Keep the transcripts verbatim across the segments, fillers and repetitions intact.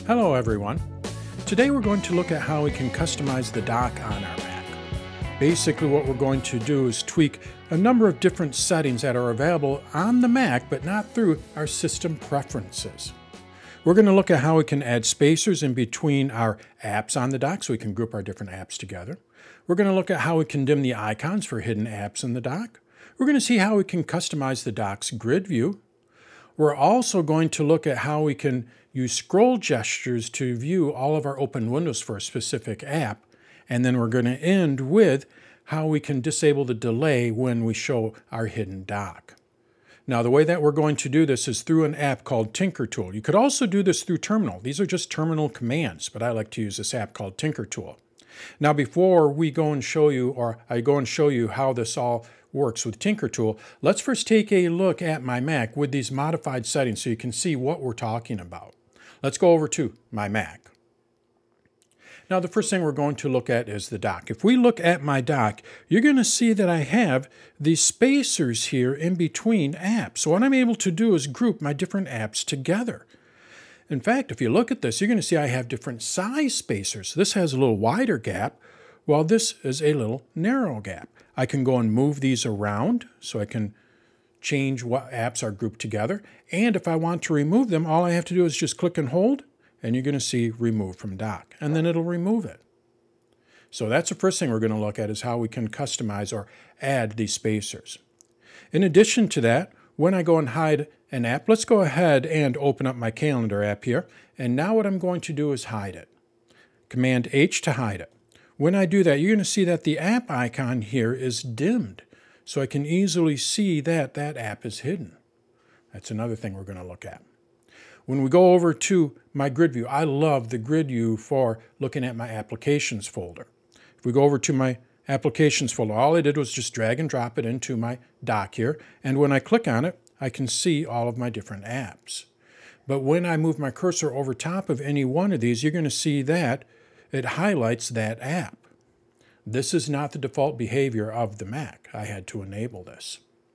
Hello everyone. Today we're going to look at how we can customize the dock on our Mac. Basically what we're going to do is tweak a number of different settings that are available on the Mac but not through our system preferences. We're going to look at how we can add spacers in between our apps on the dock so we can group our different apps together. We're going to look at how we can dim the icons for hidden apps in the dock. We're going to see how we can customize the dock's grid view. We're also going to look at how we can use scroll gestures to view all of our open windows for a specific app. And then we're going to end with how we can disable the delay when we show our hidden dock. Now, the way that we're going to do this is through an app called TinkerTool. You could also do this through Terminal. These are just terminal commands, but I like to use this app called TinkerTool. Now, before we go and show you, or I go and show you how this all works with TinkerTool, let's first take a look at my Mac with these modified settings so you can see what we're talking about. Let's go over to my Mac. Now, the first thing we're going to look at is the dock. If we look at my dock, you're going to see that I have these spacers here in between apps. So what I'm able to do is group my different apps together. In fact, if you look at this, you're going to see I have different size spacers. This has a little wider gap, while this is a little narrow gap. I can go and move these around so I can change what apps are grouped together. And if I want to remove them, all I have to do is just click and hold, and you're going to see remove from dock, and then it'll remove it. So that's the first thing we're going to look at, is how we can customize or add these spacers. In addition to that, when I go and hide an app, let's go ahead and open up my calendar app here. And now what I'm going to do is hide it. Command H to hide it. When I do that, you're going to see that the app icon here is dimmed. So I can easily see that that app is hidden. That's another thing we're going to look at. When we go over to my grid view, I love the grid view for looking at my applications folder. If we go over to my applications folder, all I did was just drag and drop it into my dock here. And when I click on it, I can see all of my different apps. But when I move my cursor over top of any one of these, you're going to see that it highlights that app. This is not the default behavior of the Mac. I had to enable this.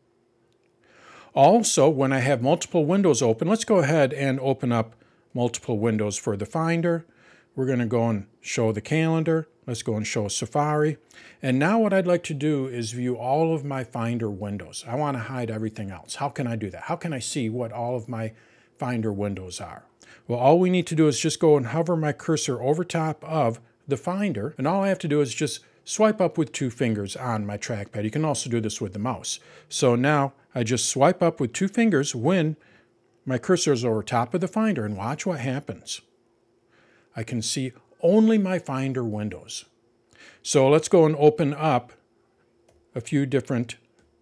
Also, when I have multiple windows open, let's go ahead and open up multiple windows for the Finder. We're going to go and show the calendar. Let's go and show Safari. And now what I'd like to do is view all of my Finder windows. I want to hide everything else. How can I do that? How can I see what all of my Finder windows are? Well, all we need to do is just go and hover my cursor over top of the Finder, and all I have to do is just swipe up with two fingers on my trackpad. You can also do this with the mouse. So now I just swipe up with two fingers when my cursor is over top of the Finder, and watch what happens. I can see only my Finder windows. So let's go and open up a few different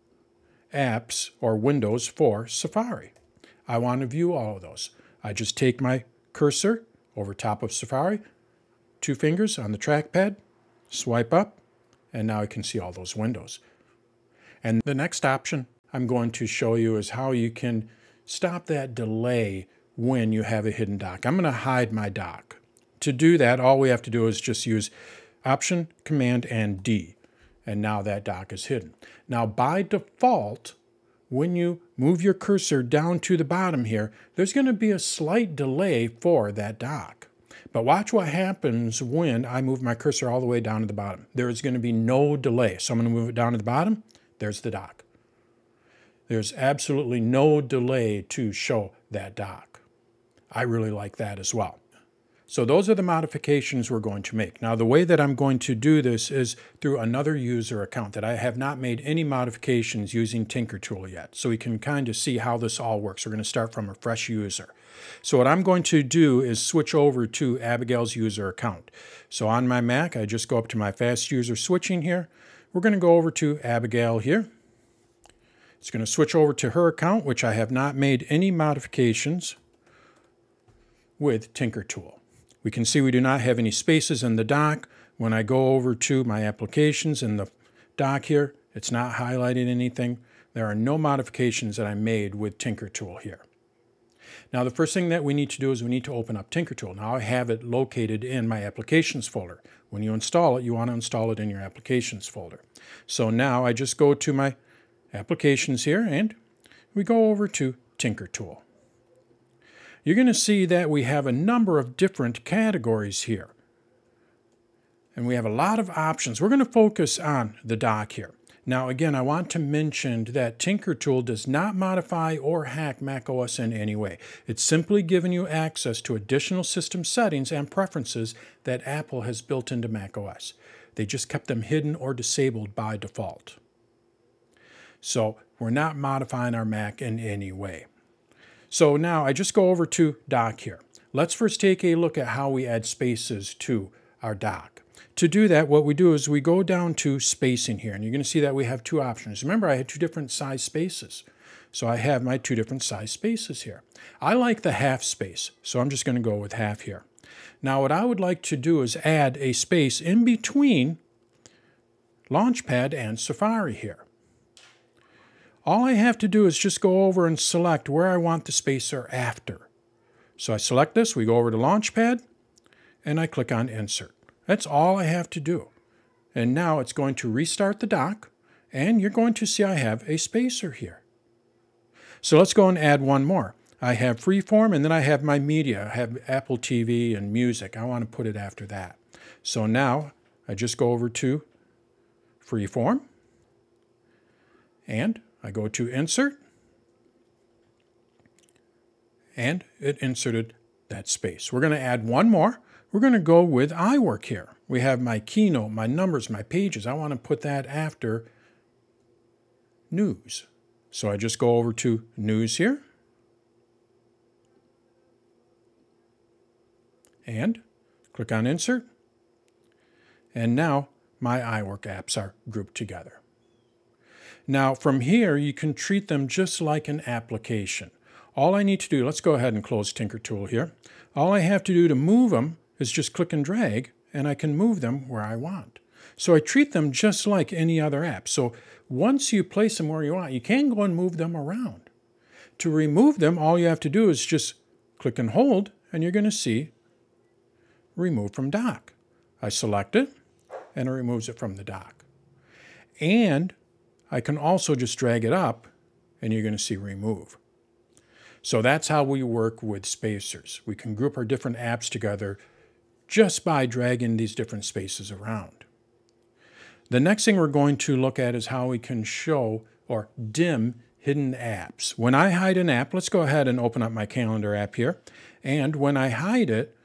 apps or windows for Safari. I want to view all of those. I just take my cursor over top of Safari, two fingers on the trackpad, swipe up, and now I can see all those windows. And the next option I'm going to show you is how you can stop that delay when you have a hidden dock. I'm going to hide my dock. To do that, all we have to do is just use Option, Command, and D. And now that dock is hidden. Now, by default, when you move your cursor down to the bottom here, there's going to be a slight delay for that dock. But watch what happens when I move my cursor all the way down to the bottom. There is going to be no delay. So I'm going to move it down to the bottom. There's the dock. There's absolutely no delay to show that dock. I really like that as well. So those are the modifications we're going to make. Now, the way that I'm going to do this is through another user account that I have not made any modifications using TinkerTool yet. So we can kind of see how this all works. We're going to start from a fresh user. So what I'm going to do is switch over to Abigail's user account. So on my Mac, I just go up to my fast user switching here. We're going to go over to Abigail here. It's going to switch over to her account, which I have not made any modifications with TinkerTool. We can see we do not have any spaces in the dock. When I go over to my applications in the dock here, it's not highlighting anything. There are no modifications that I made with TinkerTool here. Now, the first thing that we need to do is we need to open up TinkerTool. Now, I have it located in my applications folder. When you install it, you want to install it in your applications folder. So now I just go to my applications here, and we go over to TinkerTool. you're going to see that we have a number of different categories here. And we have a lot of options. We're going to focus on the dock here. Now, again, I want to mention that TinkerTool does not modify or hack macOS in any way. It's simply giving you access to additional system settings and preferences that Apple has built into macOS. They just kept them hidden or disabled by default. So we're not modifying our Mac in any way. So now I just go over to Dock here. Let's first take a look at how we add spaces to our dock. To do that, what we do is we go down to spacing here, and you're going to see that we have two options. Remember, I had two different size spaces. So I have my two different size spaces here. I like the half space, so I'm just going to go with half here. Now what I would like to do is add a space in between Launchpad and Safari here. All I have to do is just go over and select where I want the spacer after. So I select this, we go over to Launchpad, and I click on Insert. That's all I have to do. And now it's going to restart the dock, and you're going to see I have a spacer here. So let's go and add one more. I have Freeform, and then I have my media. I have Apple T V and music. I want to put it after that. So now I just go over to Freeform, and I go to Insert, and it inserted that space. We're going to add one more. We're going to go with iWork here. We have my keynote, my numbers, my pages. I want to put that after News. So I just go over to News here, and click on Insert, and now my iWork apps are grouped together. Now from here you can treat them just like an application. All I need to do, let's go ahead and close TinkerTool here. All I have to do to move them is just click and drag, and I can move them where I want. So I treat them just like any other app. So once you place them where you want, you can go and move them around. To remove them, all you have to do is just click and hold, and you're going to see Remove from Dock. I select it, and it removes it from the dock. And I can also just drag it up, and you're going to see Remove. So that's how we work with spacers. We can group our different apps together just by dragging these different spaces around. The next thing we're going to look at is how we can show or dim hidden apps. When I hide an app, let's go ahead and open up my calendar app here. And when I hide it,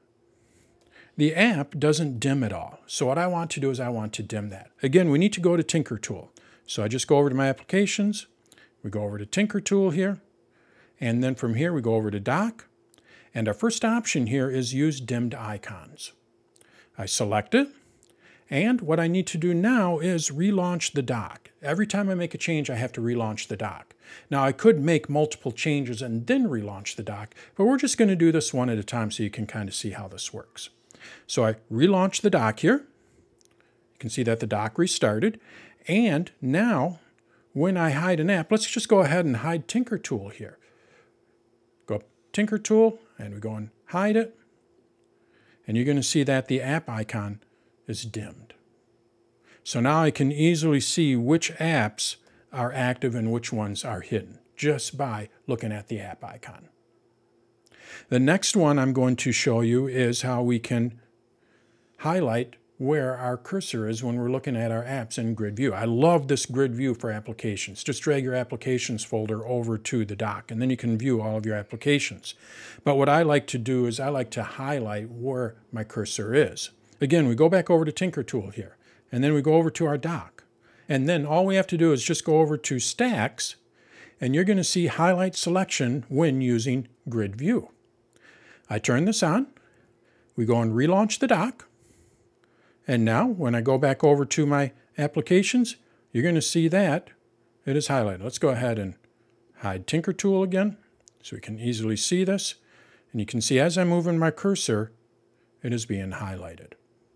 the app doesn't dim at all. So what I want to do is I want to dim that. Again, we need to go to TinkerTool. So I just go over to my applications, we go over to TinkerTool here, and then from here we go over to Dock. And our first option here is Use Dimmed Icons. I select it, and what I need to do now is relaunch the dock. Every time I make a change, I have to relaunch the dock. Now I could make multiple changes and then relaunch the dock, but we're just going to do this one at a time so you can kind of see how this works. So I relaunch the dock here. You can see that the dock restarted. And now when I hide an app, let's just go ahead and hide TinkerTool here. Go up TinkerTool, and we go and hide it. And you're going to see that the app icon is dimmed. So now I can easily see which apps are active and which ones are hidden just by looking at the app icon. The next one I'm going to show you is how we can highlight where our cursor is when we're looking at our apps in grid view. I love this grid view for applications. Just drag your applications folder over to the dock, and then you can view all of your applications. But what I like to do is I like to highlight where my cursor is. Again, we go back over to TinkerTool here, and then we go over to our dock. And then all we have to do is just go over to Stacks, and you're going to see Highlight Selection when using grid view. I turn this on. We go and relaunch the dock. And now, when I go back over to my applications, you're going to see that it is highlighted. Let's go ahead and hide TinkerTool again so we can easily see this. And you can see as I'm moving my cursor, it is being highlighted.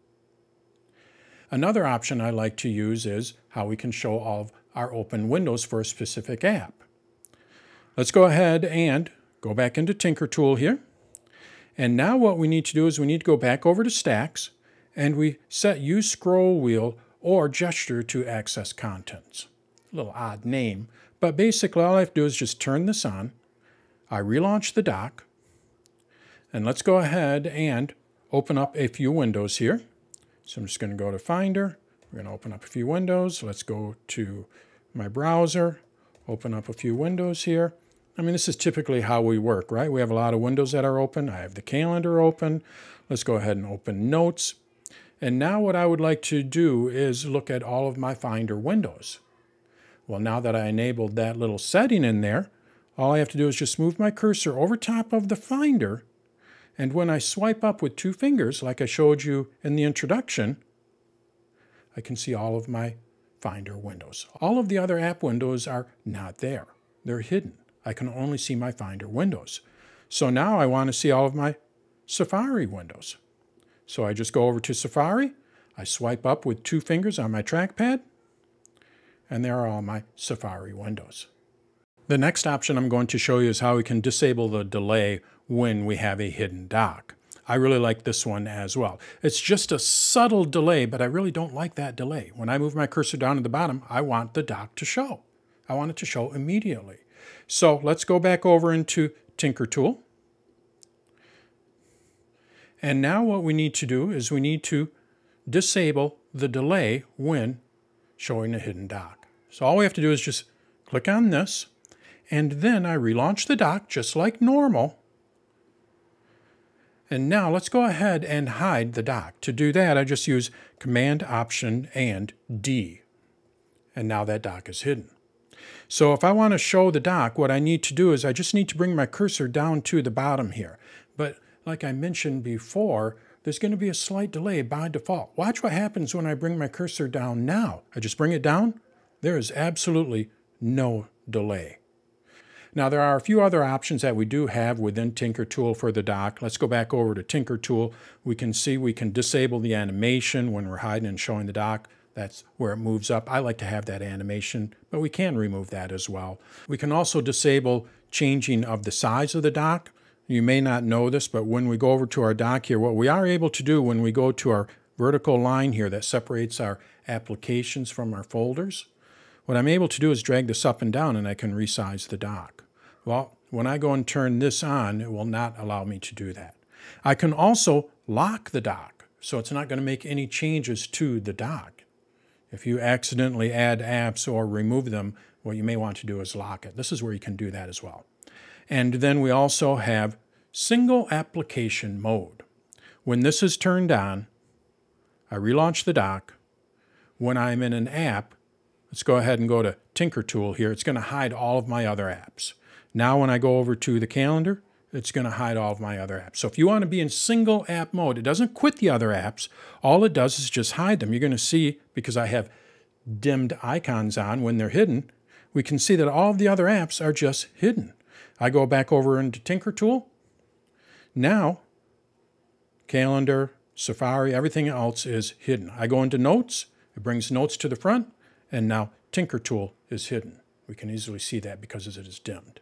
Another option I like to use is how we can show all of our open windows for a specific app. Let's go ahead and go back into TinkerTool here. And now what we need to do is we need to go back over to Stacks, and we set Use Scroll Wheel or Gesture to access contents. A little odd name, but basically all I have to do is just turn this on. I relaunch the dock, And let's go ahead and open up a few windows here. So I'm just going to go to Finder. We're going to open up a few windows. Let's go to my browser, open up a few windows here. I mean, this is typically how we work, right? We have a lot of windows that are open. I have the calendar open. Let's go ahead and open Notes. And now what I would like to do is look at all of my Finder windows. Well, now that I enabled that little setting in there, all I have to do is just move my cursor over top of the Finder. And when I swipe up with two fingers, like I showed you in the introduction, I can see all of my Finder windows. All of the other app windows are not there. They're hidden. I can only see my Finder windows. So now I want to see all of my Safari windows. So I just go over to Safari, I swipe up with two fingers on my trackpad, and there are all my Safari windows. The next option I'm going to show you is how we can disable the delay when we have a hidden dock. I really like this one as well. It's just a subtle delay, but I really don't like that delay. When I move my cursor down to the bottom, I want the dock to show. I want it to show immediately. So let's go back over into TinkerTool. And now what we need to do is we need to disable the delay when showing a hidden dock. So all we have to do is just click on this, and then I relaunch the dock just like normal. And now let's go ahead and hide the dock. To do that, I just use Command, Option, and D. And now that dock is hidden. So if I want to show the dock, what I need to do is I just need to bring my cursor down to the bottom here. But like I mentioned before, there's going to be a slight delay by default. Watch what happens when I bring my cursor down now. I just bring it down. There is absolutely no delay. Now there are a few other options that we do have within TinkerTool for the dock. Let's go back over to TinkerTool. We can see we can disable the animation when we're hiding and showing the dock. That's where it moves up. I like to have that animation, but we can remove that as well. We can also disable changing of the size of the dock. You may not know this, but when we go over to our dock here, what we are able to do when we go to our vertical line here that separates our applications from our folders, what I'm able to do is drag this up and down and I can resize the dock. Well, when I go and turn this on, it will not allow me to do that. I can also lock the dock, so it's not going to make any changes to the dock. If you accidentally add apps or remove them, what you may want to do is lock it. This is where you can do that as well. And then we also have single application mode. When this is turned on, I relaunch the dock. When I'm in an app, let's go ahead and go to TinkerTool here. It's going to hide all of my other apps. Now when I go over to the calendar, it's going to hide all of my other apps. So if you want to be in single app mode, it doesn't quit the other apps. All it does is just hide them. You're going to see, because I have dimmed icons on when they're hidden, we can see that all of the other apps are just hidden. I go back over into TinkerTool. Now, calendar, Safari, everything else is hidden. I go into Notes. It brings Notes to the front. And now TinkerTool is hidden. We can easily see that because it is dimmed.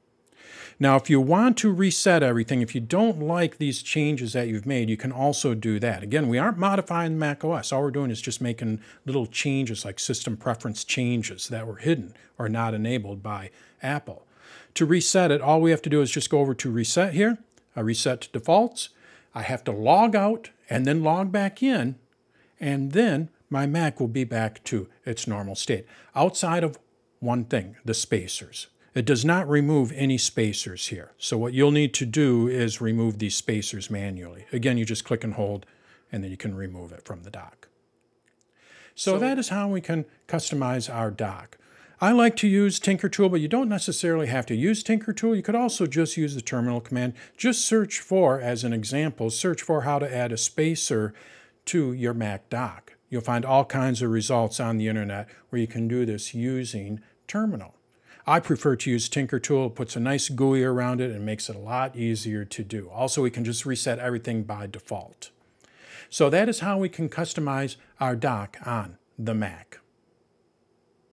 Now, if you want to reset everything, if you don't like these changes that you've made, you can also do that. Again, we aren't modifying macOS. All we're doing is just making little changes like system preference changes that were hidden or not enabled by Apple. To reset it, all we have to do is just go over to Reset here. I reset to defaults. I have to log out and then log back in, and then my Mac will be back to its normal state. Outside of one thing, the spacers. It does not remove any spacers here. So what you'll need to do is remove these spacers manually. Again, you just click and hold, and then you can remove it from the dock. So, so that is how we can customize our dock. I like to use TinkerTool, but you don't necessarily have to use TinkerTool. You could also just use the terminal command. Just search for, as an example, search for how to add a spacer to your Mac dock. You'll find all kinds of results on the internet where you can do this using terminal. I prefer to use TinkerTool. It puts a nice G U I around it and makes it a lot easier to do. Also, we can just reset everything by default. So that is how we can customize our dock on the Mac.